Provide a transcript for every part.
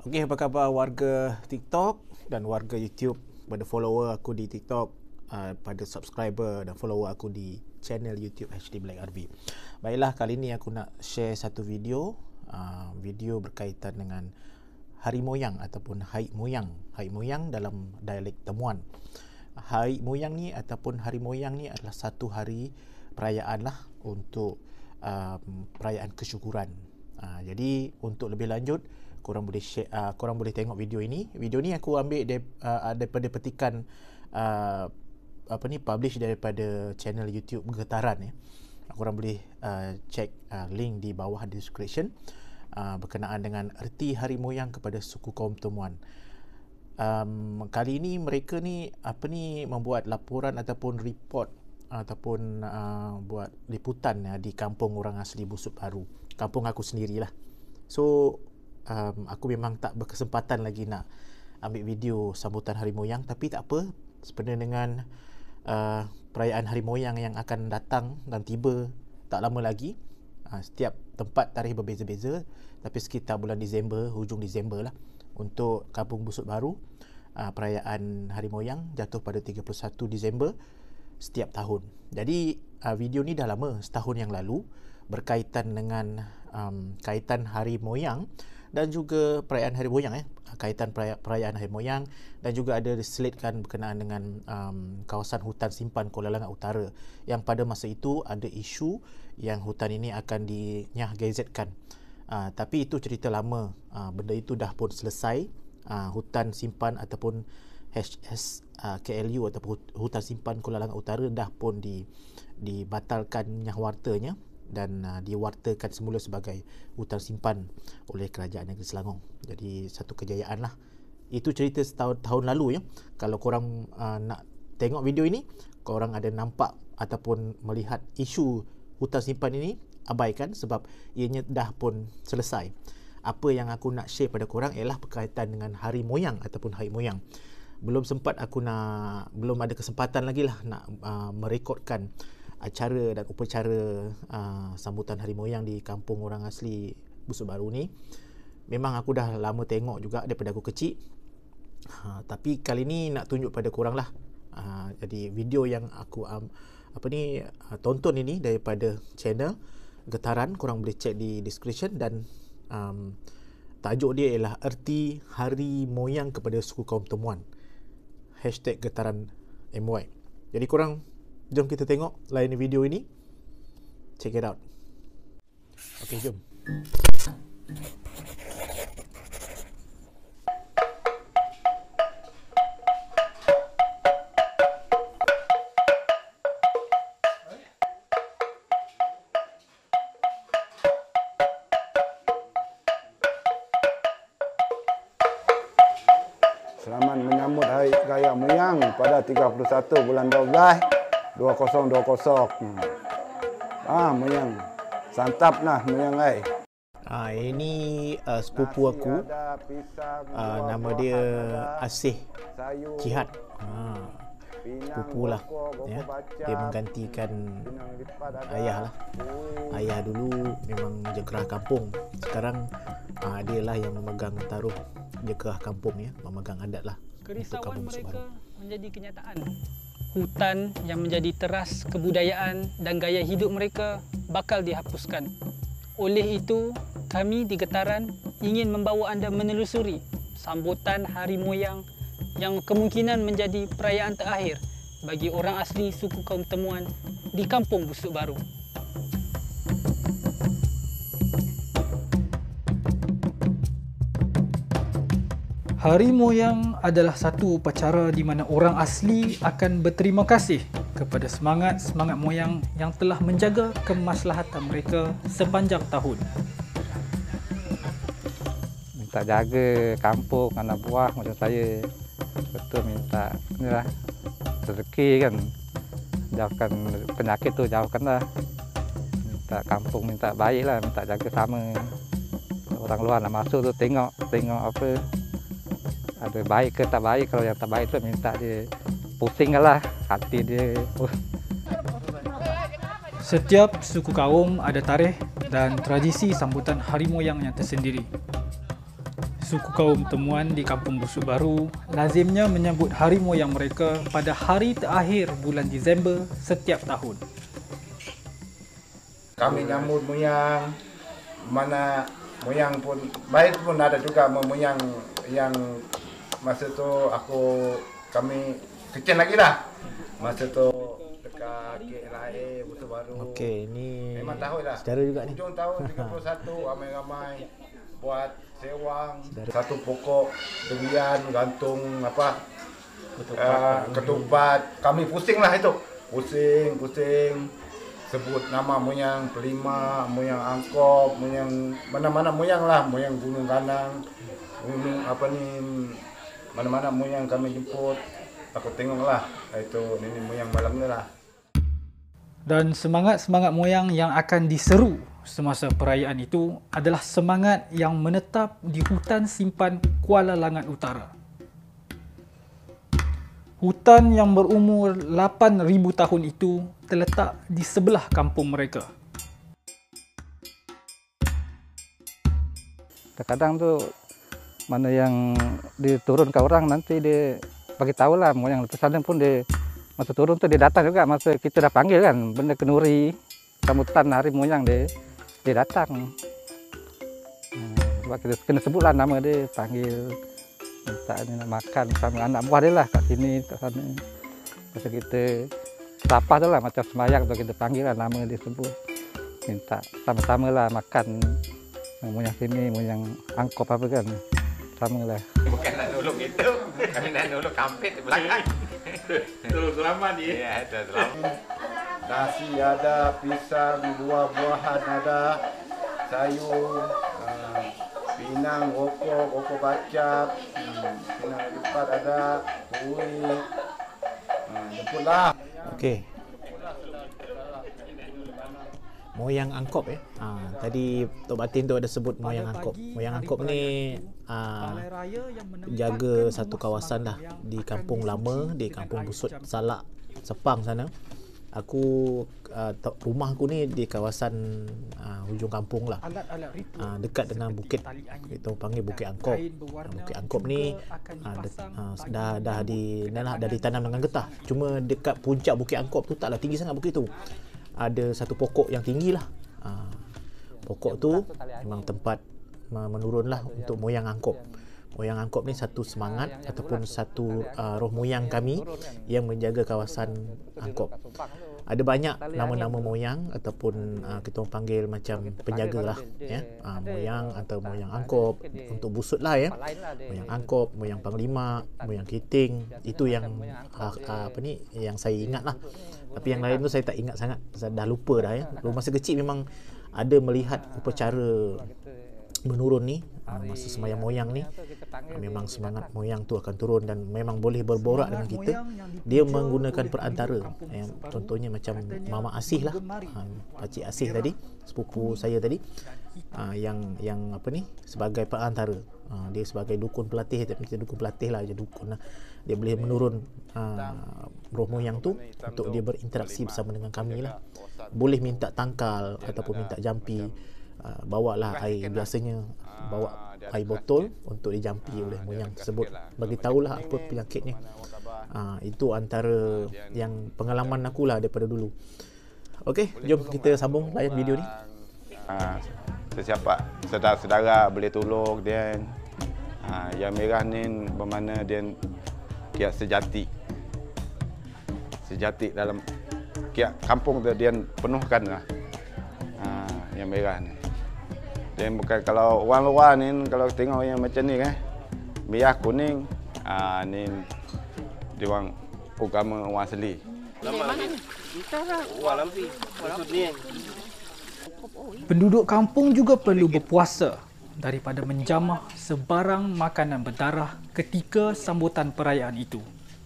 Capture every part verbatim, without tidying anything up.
Okey, apa khabar warga TikTok dan warga YouTube, pada follower aku di TikTok, uh, pada subscriber dan follower aku di channel YouTube H D Black R V. Baiklah, kali ini aku nak share satu video, uh, video berkaitan dengan hari moyang ataupun haid moyang. Haid moyang dalam dialek temuan. Haid moyang ni ataupun hari moyang ni adalah satu hari perayaan lah untuk um, perayaan kesyukuran. Uh, jadi untuk lebih lanjut, korang boleh share, uh, korang boleh tengok video ini. Video ni aku ambil de, uh, daripada petikan uh, apa ni publish daripada channel YouTube Getaran ya. Korang boleh uh, check uh, link di bawah description uh, berkenaan dengan erti hari moyang kepada suku kaum temuan. Um, kali ini mereka ni apa ni membuat laporan ataupun report ataupun uh, buat liputan uh, di kampung orang asli Busut Baru. Kampung aku sendirilah. So Um, aku memang tak berkesempatan lagi nak ambil video sambutan Hari Moyang, tapi tak apa, sebenarnya dengan uh, perayaan Hari Moyang yang akan datang dan tiba tak lama lagi, uh, setiap tempat tarikh berbeza-beza, tapi sekitar bulan Disember, hujung Disember lah, untuk Kampung Busut Baru, uh, perayaan Hari Moyang jatuh pada tiga puluh satu Disember setiap tahun. Jadi uh, video ni dah lama, setahun yang lalu, berkaitan dengan um, kaitan Hari Moyang dan juga perayaan Hari Moyang eh kaitan perayaan Hari Moyang, dan juga ada diselitkan berkenaan dengan um, kawasan hutan simpan Kuala Langat Utara yang pada masa itu ada isu yang hutan ini akan dinyah gazetkan. Uh, tapi itu cerita lama. Uh, benda itu dah pun selesai. Uh, hutan simpan ataupun H S uh, K L U ataupun hutan simpan Kuala Langat Utara dah pun di dibatalkan nyahwartanya dan uh, diwartakan semula sebagai hutan simpan oleh Kerajaan Negeri Selangor. Jadi satu kejayaan lah. Itu cerita setahun tahun lalu ya. Kalau korang uh, nak tengok video ini, korang ada nampak ataupun melihat isu hutan simpan ini, abaikan sebab ianya dah pun selesai. Apa yang aku nak share pada korang ialah berkaitan dengan Hari Moyang ataupun Haid Moyang. Belum sempat aku nak, belum ada kesempatan lagi lah nak uh, merekodkan acara dan upacara uh, sambutan Hari Moyang di kampung orang asli Busut Baru ni. Memang aku dah lama tengok juga daripada aku kecil, uh, tapi kali ni nak tunjuk pada korang lah. Uh, jadi video yang aku um, apa ni uh, tonton ini daripada channel Getaran, korang boleh check di description, dan um, tajuk dia ialah erti Hari Moyang kepada suku kaum temuan, hashtag Getaran M Y. Jadi korang jom kita tengok lain video ini. Check it out. Okey, jom. Selamat menyambut Hari Raya Moyang pada tiga puluh satu bulan dua belas dua ribu dua puluh. Hmm. Ah, Moyang. Santap lah Moyang ai. Ah, ini uh, sepupu aku. Uh, nama dia Asih Jihad. Ah, sepupu lah ya. Dia menggantikan ayah lah. Ayah dulu memang jegerah kampung. Sekarang uh, dia lah yang memegang taruh jegerah kampung ya, memegang adat lah. Kerisauan mereka menjadi kenyataan. Hutan yang menjadi teras kebudayaan dan gaya hidup mereka bakal dihapuskan. Oleh itu, kami di Getaran ingin membawa anda menelusuri sambutan Hari Moyang yang kemungkinan menjadi perayaan terakhir bagi orang asli suku kaum temuan di Kampung Busut Baru. Hari Moyang adalah satu upacara di mana orang asli akan berterima kasih kepada semangat-semangat moyang yang telah menjaga kemaslahatan mereka sepanjang tahun. Minta jaga kampung, anak buah macam saya. Betul minta inilah rezeki kan. Jauhkan penyakit tu, jauhkanlah. Minta kampung minta baiklah, minta jaga sama. Orang luar nak masuk tu tengok, tengok apa. Ada baik ke tak baik. Kalau yang tak baik tu minta dia pusing lah hati dia. Setiap suku kaum ada tarikh dan tradisi sambutan Hari Moyang yang tersendiri. Suku kaum Temuan di Kampung Busuk Baru lazimnya menyambut hari moyang mereka pada hari terakhir bulan Disember setiap tahun. Kami nyambut moyang, mana moyang pun baik pun ada juga moyang yang masa tu aku kami kecil lagi dah. Masa tu dekat K L A Busuk Baru. Okey, ni memang tahu dah. saudara juga ni. Hujung tahun tiga puluh satu ramai-ramai buat sewang satu pokok durian gantung apa ketupat, uh, ketupat. Kami pusing lah itu, pusing pusing sebut nama moyang Pelima, moyang Angkop, moyang mana-mana moyang lah, moyang Gunung Ganang, gunung apa ni, mana-mana moyang kami jemput. Aku tengok lah itu nenek moyang malam ni lah. Dan semangat-semangat moyang yang akan diseru semasa perayaan itu adalah semangat yang menetap di hutan simpan Kuala Langat Utara. Hutan yang berumur lapan ribu tahun itu terletak di sebelah kampung mereka. Kadang tu mana yang diturunkan orang nanti dia bagi tahu lah moyang lepas sana pun dia masa turun tu dia datang juga masa kita dah panggil kan benda kenuri sambutan hari moyang dia dia datang. Sebab kita kena sebutlah nama dia, panggil minta dia nak makan sama anak buah dia lah kat sini kat sana. Masa kita sapa tu lah macam sembahyang tu kita panggil lah nama dia sebut. Minta sama-sama lah makan moyang sini, moyang Angkop apa kan. Sama lah. Bukan nak nolong itu, kami nak nolong kampit di belakang. Tolong selamat dia. Ya, selamat. Nasi ada, pisang, buah-buahan ada, sayur, uh, pinang, rokok, rokok bacap, hmm, pinang lipat ada, kuih. Uh, jemputlah. Okey. Moyang Angkop eh. Ha, tadi Tok Batin tu ada sebut moyang Angkop. Moyang Angkop ni ha, jaga satu kawasan dah di Kampung Lama, di Kampung Busut Salak, Sepang sana. Aku uh, rumah aku ni di kawasan uh, hujung kampung lah. Uh, dekat dengan bukit, kita panggil Bukit Angkop. Uh, Bukit Angkop ni uh, de, uh, dah dah di dah, dah ditanam dengan getah. Cuma dekat puncak Bukit Angkop tu taklah tinggi sangat bukit tu. Ada satu pokok yang tinggi lah. Uh, pokok tu memang tempat menurun lah untuk moyang Angkop. Moyang Angkop ni satu semangat ataupun satu uh, roh moyang kami yang menjaga kawasan Angkop. Ada banyak nama-nama moyang ataupun uh, kita orang panggil macam penjaga lah ya. Uh, moyang atau moyang Angkop untuk Busut lah ya. Moyang Angkop, moyang Panglima, moyang Kiting, itu yang uh, uh, apa ni yang saya ingat lah. Tapi yang lain tu saya tak ingat sangat, saya dah lupa dah ya. Masa kecil memang ada melihat upacara menurun ni, masa sembahyang moyang ni, memang semangat moyang tu akan turun dan memang boleh berborak dengan kita. Dia menggunakan perantara, yang contohnya macam Mama Asih lah, Pakcik Asih tadi, sepupu saya tadi, yang yang apa ni sebagai perantara. Dia sebagai dukun pelatih, kita dukun pelatih lah, je dukun lah. Dia boleh menurun uh, roh moyang tu untuk dia berinteraksi bersama dengan kami lah. Boleh minta tangkal ataupun minta jampi. Uh, bawalah air, biasanya bawa air botol untuk dijampi oleh moyang tersebut, bagi tahulah apa penyakitnya. Uh, itu antara yang pengalaman aku lah daripada dulu. Okey, jom kita sambung layan video ni. Uh, sesiapa saudara-saudara boleh tolong dia. Uh, yang merah ni bermakna dia kiat sejati. Sejati dalam kiat kampung tu dia penuhkan lah. Uh, yang merah ni. Dia bukan kalau orang luar ni, kalau tengok yang macam ni kan, merah kuning, ah ni dia orang agama orang asli. Mana ni? Kita lah. Orang lampi. Maksud ni. Penduduk kampung juga perlu berpuasa daripada menjamah sebarang makanan berdarah ketika sambutan perayaan itu.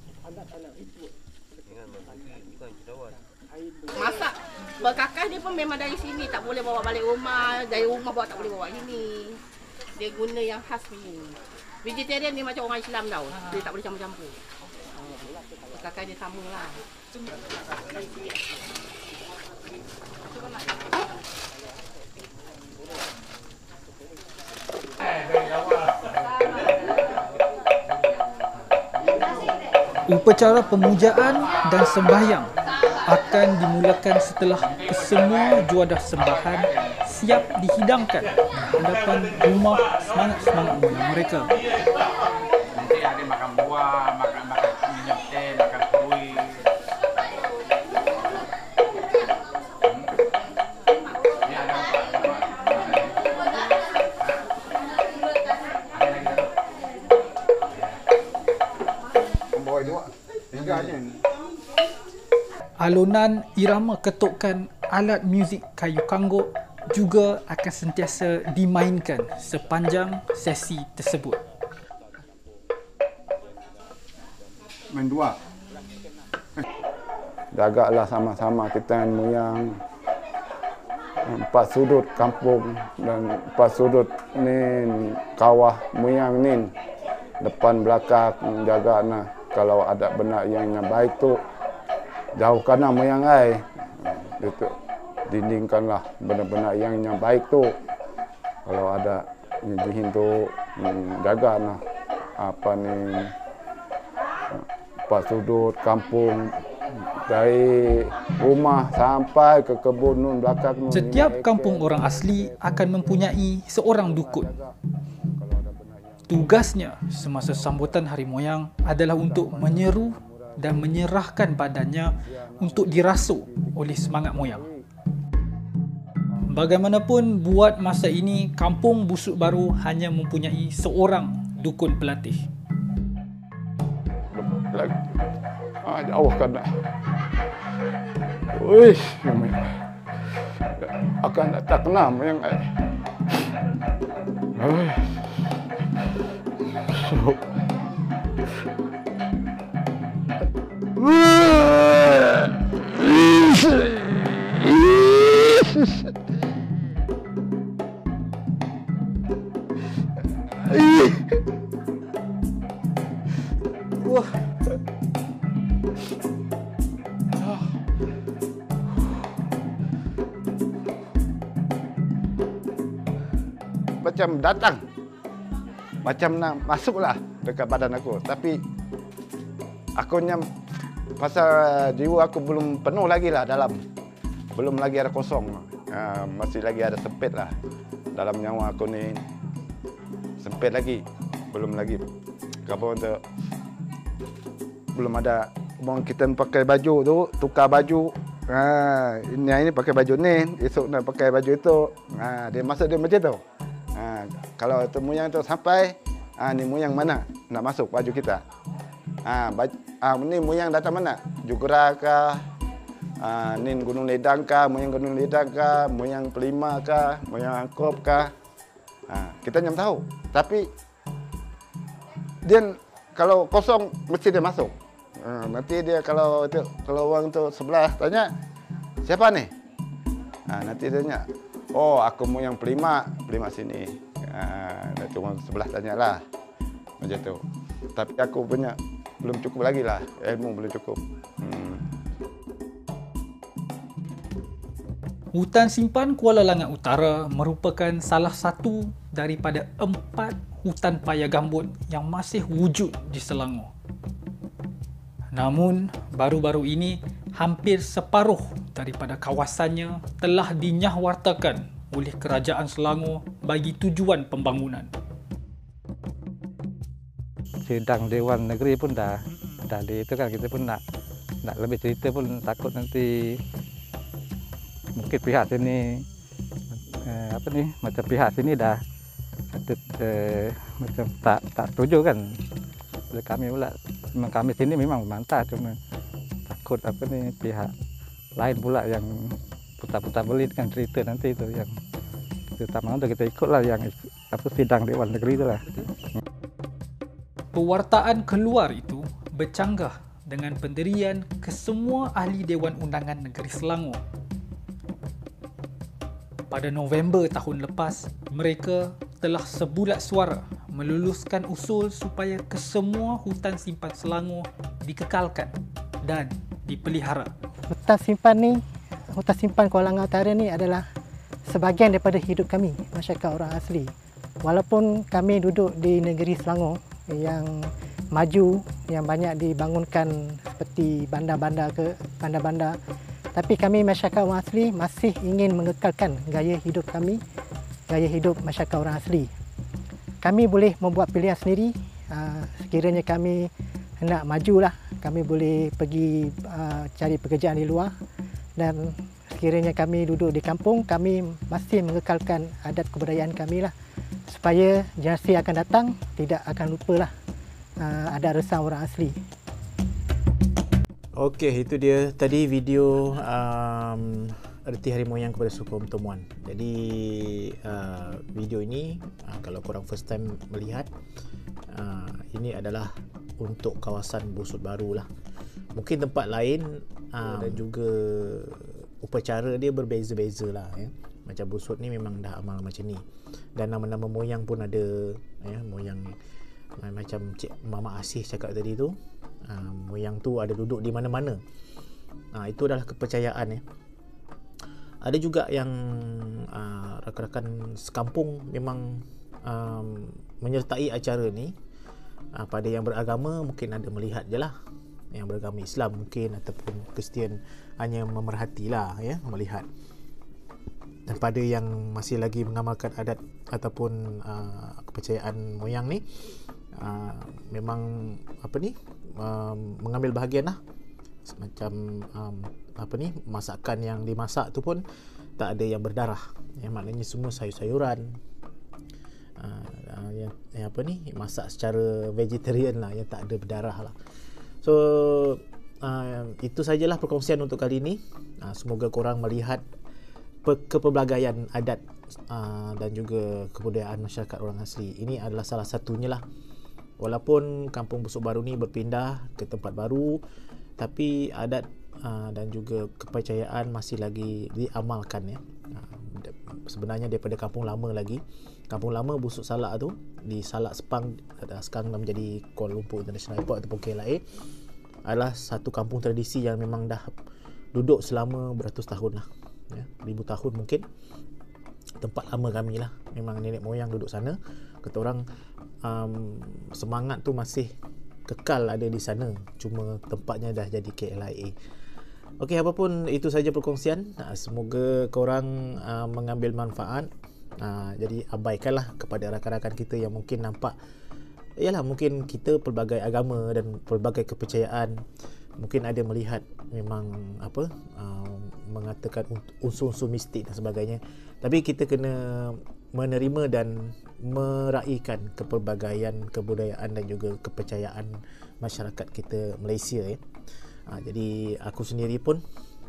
Masak berkakas dia pun memang dari sini, tak boleh bawa balik rumah, dari rumah bawa tak boleh bawa sini. Dia guna yang khas ni. Vegetarian ni macam orang Islam tau, dia tak boleh campur-campur. Berkakas dia sama lah. Upacara pemujaan dan sembahyang akan dimulakan setelah kesemua juadah sembahan siap dihidangkan di hadapan rumah semangat-semangat moyang mereka. Nanti ada makan buah, makan makan minyak teh, makan kuih. Alunan irama ketukan alat muzik kayu kangguk juga akan sentiasa dimainkan sepanjang sesi tersebut. Main dua. Jagalah sama-sama kita moyang empat sudut kampung dan empat sudut ni kawah moyang ni depan belakang jaga nah kalau ada benda yang yang baik tu jauhkan lah moyang ai itu dindingkanlah benda-benda yang yang baik tu kalau ada yang tu jaga nah apa ni empat sudut kampung dari rumah sampai ke kebun nun belakang nun. Setiap kampung orang asli akan mempunyai seorang dukun. Tugasnya semasa sambutan Hari Moyang adalah untuk menyeru dan menyerahkan badannya untuk dirasuk oleh semangat moyang. Bagaimanapun buat masa ini, Kampung Busuk Baru hanya mempunyai seorang dukun pelatih. Ah, jauh kan dah. Uish, akan tak kena yang ai. Wah. Macam datang, macam nak masuklah dekat badan aku. Tapi akunya pasal jiwa aku belum penuh lagi lah dalam, belum lagi ada kosong, uh, masih lagi ada sempit lah dalam nyawa aku ni, sempit lagi, belum lagi. Kalau untuk belum ada, mau kita pakai baju tu, tukar baju. Ha, ini ini pakai baju ni, esok nak pakai baju itu. Ha, dia masuk dia macam tu. Ha, kalau tu moyang tu sampai, ha, ni moyang mana nak masuk baju kita. Ha, baju, ha, ni moyang datang mana? Jugera kah? Ha, ni Gunung Ledang kah? Moyang Gunung Ledang kah? Moyang Pelima kah? Moyang Angkop kah? Ha, kita nyam tahu. Tapi dia kalau kosong mesti dia masuk. Ha, nanti dia kalau itu, kalau orang tu sebelah tanya, siapa ni? Ha, nanti dia tanya, oh aku moyang Pelima, Pelima sini. Ha, nanti orang sebelah tanyalah macam tu. Tapi aku punya belum cukup lagi lah, ilmu belum cukup. Hmm. Hutan Simpan Kuala Langat Utara merupakan salah satu daripada empat hutan paya gambut yang masih wujud di Selangor. Namun, baru-baru ini hampir separuh daripada kawasannya telah dinyahwartakan oleh Kerajaan Selangor bagi tujuan pembangunan. Sidang Dewan Negeri pun dah dah di itu kan, kita pun nak nak lebih cerita pun takut nanti mungkin pihak sini eh, apa ni macam pihak sini dah eh, macam tak tak setuju kan. Oleh kami pula, memang kami sini memang mantap, cuma takut apa ni pihak lain pula yang putar-putar belit kan cerita nanti itu yang terutama untuk kita ikutlah yang apa sidang Dewan Negeri itulah. Pewartaan keluar itu bercanggah dengan pendirian kesemua ahli Dewan Undangan Negeri Selangor. Pada November tahun lepas, mereka telah sebulat suara meluluskan usul supaya kesemua hutan simpan Selangor dikekalkan dan dipelihara. Hutan simpan ni, hutan simpan Kuala Langat Utara ni adalah sebahagian daripada hidup kami, masyarakat orang asli. Walaupun kami duduk di negeri Selangor yang maju yang banyak dibangunkan seperti bandar-bandar ke bandar-bandar. Tapi kami masyarakat orang asli masih ingin mengekalkan gaya hidup kami, gaya hidup masyarakat orang asli. Kami boleh membuat pilihan sendiri. Sekiranya kami hendak majulah, kami boleh pergi cari pekerjaan di luar, dan sekiranya kami duduk di kampung, kami masih mengekalkan adat kebudayaan kami lah, supaya generasi akan datang tidak akan lupalah uh, adat resam orang asli. Okey, itu dia tadi video um, erti hari moyang kepada suku Temuan. Jadi uh, video ini uh, kalau korang first time melihat, uh, ini adalah untuk kawasan Busut Baru lah. Mungkin tempat lain uh, dan juga upacara dia berbeza-beza lah ya. Macam Busut ni memang dah amal macam ni. Dan nama-nama moyang pun ada ya, moyang uh, macam Cik Mama Asih cakap tadi tu, uh, moyang tu ada duduk di mana-mana. Uh, itu adalah kepercayaan ya. Ada juga yang uh, rakan-rakan sekampung memang um, menyertai acara ni. Uh, pada yang beragama mungkin ada melihat je lah, yang beragama Islam mungkin ataupun Kristian hanya memerhatilah ya, melihat. Dan pada yang masih lagi mengamalkan adat ataupun uh, kepercayaan moyang ni, uh, memang apa ni uh, mengambil bahagian lah. Semacam um, apa ni masakan yang dimasak tu pun tak ada yang berdarah ya, maknanya semua sayur-sayuran, uh, uh, yang, yang apa ni masak secara vegetarian lah, yang tak ada berdarah lah. So uh, itu sajalah perkongsian untuk kali ini. uh, semoga korang melihat pe- kepelbagaian adat uh, dan juga kebudayaan masyarakat orang asli. Ini adalah salah satunya lah. Walaupun Kampung Busut Baru ni berpindah ke tempat baru, tapi adat uh, dan juga kepercayaan masih lagi diamalkan ya. Uh, sebenarnya daripada kampung lama lagi. Kampung lama Busut Salak tu di Salak Sepang, sekarang dah menjadi Kuala Lumpur International Airport ataupun K L A, adalah satu kampung tradisi yang memang dah duduk selama beratus tahun lah ya, ribu tahun mungkin. Tempat lama kami lah, memang nenek moyang duduk sana. Kata orang um, semangat tu masih kekal ada di sana, cuma tempatnya dah jadi K L I A. Okey, apapun itu saja perkongsian. Semoga korang uh, mengambil manfaat. Uh, jadi abaikanlah kepada rakan-rakan kita yang mungkin nampak, yalah mungkin kita pelbagai agama dan pelbagai kepercayaan, mungkin ada melihat memang apa uh, mengatakan unsur-unsur mistik dan sebagainya. Tapi kita kena menerima dan meraihkan kepelbagaian kebudayaan dan juga kepercayaan masyarakat kita Malaysia ya. Ha, jadi aku sendiri pun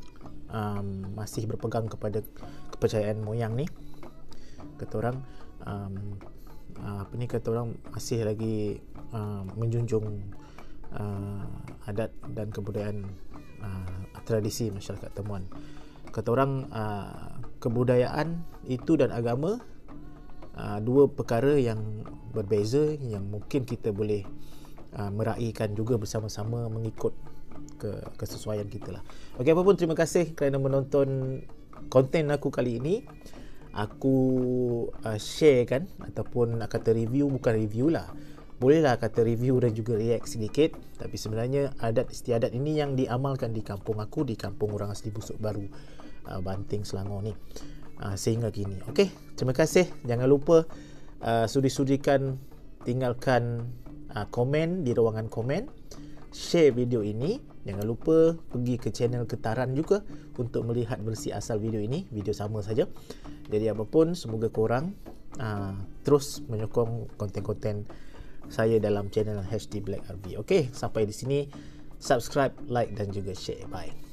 um, masih berpegang kepada kepercayaan moyang ni. Kata orang um, uh, apa ni kata orang masih lagi uh, menjunjung uh, adat dan kebudayaan uh, tradisi masyarakat Temuan. Kata orang uh, kebudayaan itu dan agama Uh, dua perkara yang berbeza, yang mungkin kita boleh uh, meraihkan juga bersama-sama mengikut ke kesesuaian kita lah. Okey, apapun terima kasih kerana menonton konten aku kali ini. Aku uh, share kan ataupun nak kata review, bukan review lah, bolehlah kata review dan juga react sedikit. Tapi sebenarnya adat istiadat ini yang diamalkan di kampung aku, di kampung orang asli Busut Baru, uh, Banting, Selangor ni. Uh, sehingga kini. Okey, terima kasih. Jangan lupa uh, sudi-sudikan tinggalkan uh, komen di ruangan komen, share video ini. Jangan lupa pergi ke channel Getaran juga untuk melihat versi asal video ini, video sama saja. Jadi apapun, semoga korang uh, terus menyokong konten-konten saya dalam channel H D Black R V. Okey, sampai di sini, subscribe, like dan juga share. Bye.